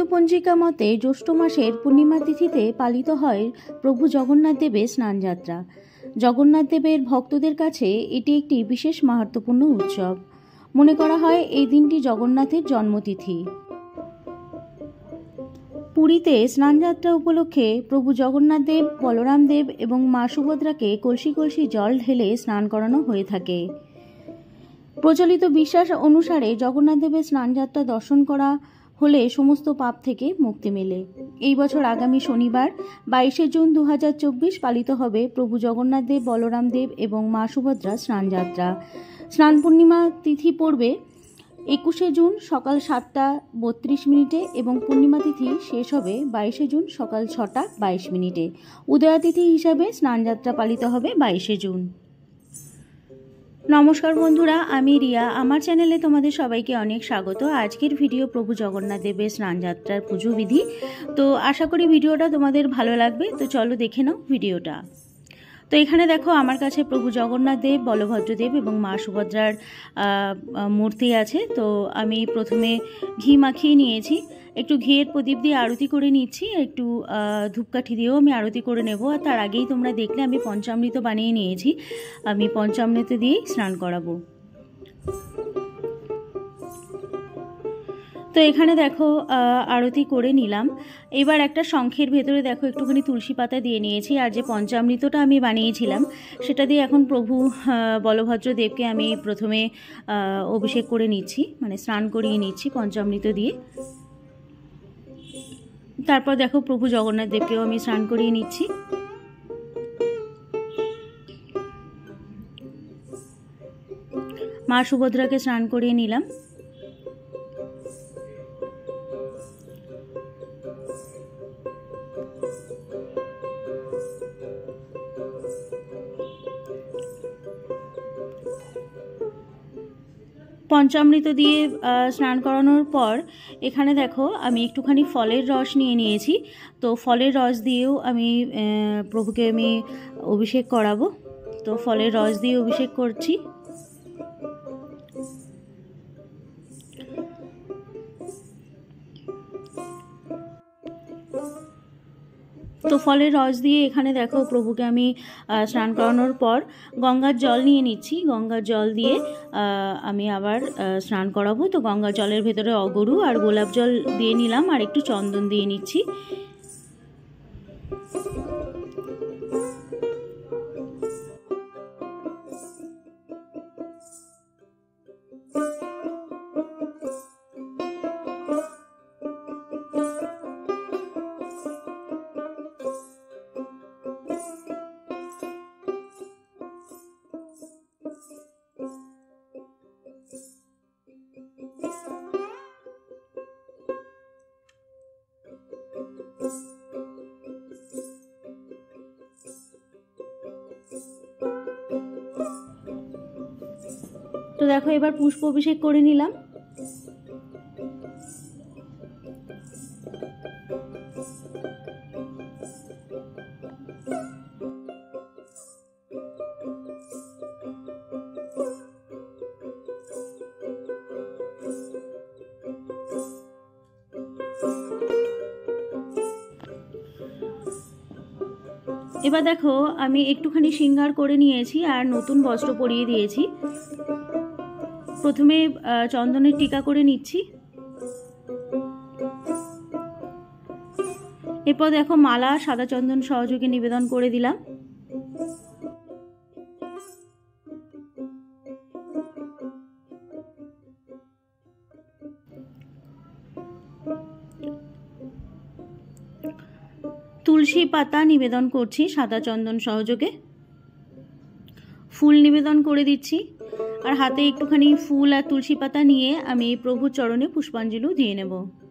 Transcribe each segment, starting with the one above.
পঞ্জিকা মতে জ্যৈষ্ঠ মাসের পূর্ণিমা তিথিতে পালিত হয় প্রভু জগন্নাথ দেবের স্নানযাত্রা। জগন্নাথ দেবের ভক্তদের কাছে এটি একটি বিশেষ মাহাত্ম্যপূর্ণ উৎসব। মনে করা হয় এই দিনটি জগন্নাথের জন্মতিথি। পুরীতে স্নানযাত্রা উপলক্ষে প্রভু জগন্নাথ দেব, বলরাম দেব এবং মা সুভদ্রাকে কলসি কলসি জল ঢেলে স্নান করানো হয়ে থাকে। প্রচলিত বিশ্বাস অনুসারে জগন্নাথ দেবের স্নানযাত্রা দর্শন করা হলে সমস্ত পাপ থেকে মুক্তি মেলে। এই বছর আগামী শনিবার 22শে জুন 2024 পালিত হবে প্রভু জগন্নাথ দেব, বলরাম দেব এবং মা সুভদ্রার স্নানযাত্রা। স্নান পূর্ণিমা তিথি পড়বে 21শে জুন সকাল 7:32 এবং পূর্ণিমা তিথি শেষ হবে 22শে জুন সকাল 6:22। উদয়া তিথি হিসাবে স্নানযাত্রা পালিত হবে 22শে জুন। নমস্কার বন্ধুরা, আমি রিয়া। আমার চ্যানেলে তোমাদের সবাইকে অনেক স্বাগত। আজকের ভিডিও প্রভু জগন্নাথ দেবের স্নানযাত্রার পুজো বিধি। তো আশা করি ভিডিওটা তোমাদের ভালো লাগবে। তো চলো দেখে নাও ভিডিওটা। তো এখানে দেখো আমার কাছে প্রভু জগন্নাথ দেব, বলভদ্র দেব এবং মা সুভদ্রার মূর্তি আছে। তো আমি প্রথমে ঘি মাখিয়ে নিয়েছি, একটু ঘিয়ের প্রদীপ দিয়ে আরতি করে নিচ্ছি, একটু ধূপকাঠি দিয়েও আমি আরতি করে নেব। আর তার আগেই তোমরা দেখলে আমি পঞ্চামৃত বানিয়ে নিয়েছি, আমি পঞ্চামৃত দিয়েই স্নান করাবো। তো এখানে দেখো আরতি করে নিলাম। এবার একটা শঙ্খের ভেতরে দেখো একটুখানি তুলসী পাতা দিয়ে নিয়েছি, আর যে পঞ্চামৃতটা আমি বানিয়েছিলাম সেটা দিয়ে এখন প্রভু বলভদ্র দেবকে আমি প্রথমে অভিষেক করে নিচ্ছি, মানে স্নান করিয়ে নিচ্ছি পঞ্চামৃত দিয়ে। তারপর দেখো প্রভু জগন্নাথ দেবকেও আমি স্নান করিয়ে নিচ্ছি। মা সুভদ্রাকে স্নান করিয়ে নিলাম। পঞ্চামৃত দিয়ে স্নান করানোর পর এখানে দেখো আমি একটুখানি ফলের রস নিয়ে নিয়েছি। তো ফলের রস দিয়েও আমি প্রভুকে আমি অভিষেক করাবো। তো ফলের রস দিয়ে অভিষেক করছি। তো ফলের রস দিয়ে এখানে দেখো প্রভুকে আমি স্নান করানোর পর গঙ্গার জল নিয়ে নিচ্ছি। গঙ্গার জল দিয়ে আমি আবার স্নান করাবো। তো গঙ্গার জলের ভেতরে অগরু আর গোলাপ জল দিয়ে নিলাম, আর একটু চন্দন দিয়ে নিচ্ছি। তো দেখো এবার পুষ্প অভিষেক করে নিলাম। এবার দেখো আমি একটুখানি শৃঙ্গার করে নিয়েছি আর নতুন বস্ত্র পরিয়ে দিয়েছি। প্রথমে চন্দনের টিকা করে নিচ্ছি। এরপর দেখো মালা সাদা চন্দন সহযোগে নিবেদন করে দিলাম। তুলসী পাতা নিবেদন করছি সাদা চন্দন সহযোগে। ফুল নিবেদন করে দিচ্ছি, আর হাতে একটুখানি ফুল আর তুলসী পাতা নিয়ে আমি প্রভুর চরণে পুষ্পাঞ্জলি দিয়ে নেব।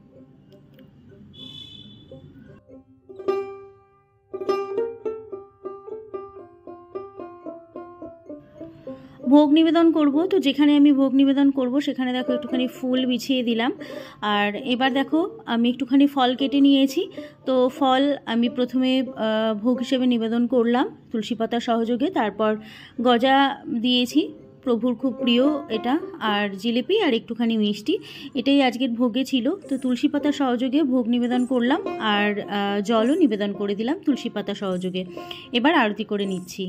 ভোগ নিবেদন করব। তো যেখানে আমি ভোগ নিবেদন করব সেখানে দেখো একটুখানি ফুল বিছিয়ে দিলাম। আর এবার দেখো আমি একটুখানি ফল কেটে নিয়েছি। তো ফল আমি প্রথমে ভোগ হিসেবে নিবেদন করলাম তুলসী পাতা সহযোগে। তারপর গজা দিয়েছি প্রভুর খুব প্রিয় এটা, আর জিলিপি আর একটুখানি মিষ্টি, এটাই আজকের ভোগে ছিল। তো তুলসী পাতা সহযোগে ভোগ নিবেদন করলাম আর জলও নিবেদন করে দিলাম তুলসী পাতা সহযোগে। এবার আরতি করে নিচ্ছি।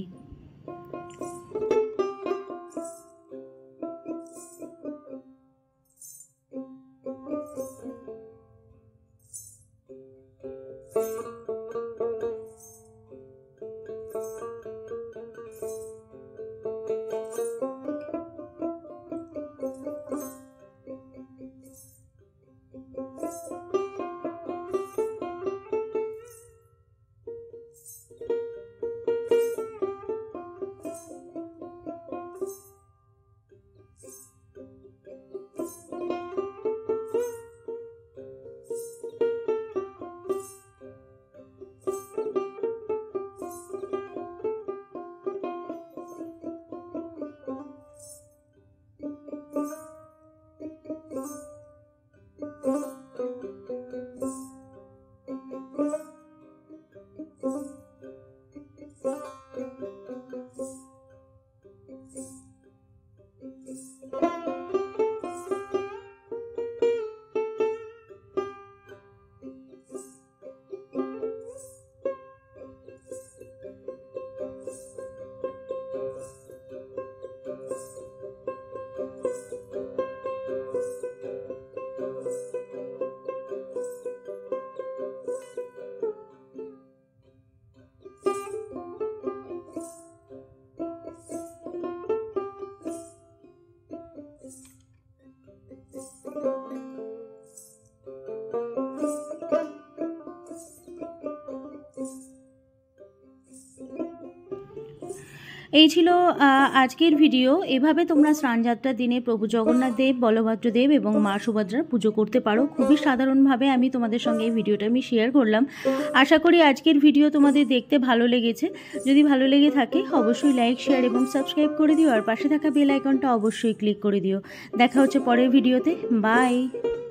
এই ছিল আজকের ভিডিও। এভাবে তোমরা স্নানযাত্রার দিনে প্রভু জগন্নাথ দেব, বলভদ্র দেব এবং মা সুভদ্রার পুজো করতে পারো। খুবই সাধারণভাবে আমি তোমাদের সঙ্গে এই ভিডিওটা আমি শেয়ার করলাম। আশা করি আজকের ভিডিও তোমাদের দেখতে ভালো লেগেছে। যদি ভালো লেগে থাকে অবশ্যই লাইক, শেয়ার এবং সাবস্ক্রাইব করে দিও, আর পাশে থাকা বেল আইকনটা অবশ্যই ক্লিক করে দিও। দেখা হচ্ছে পরের ভিডিওতে। বাই।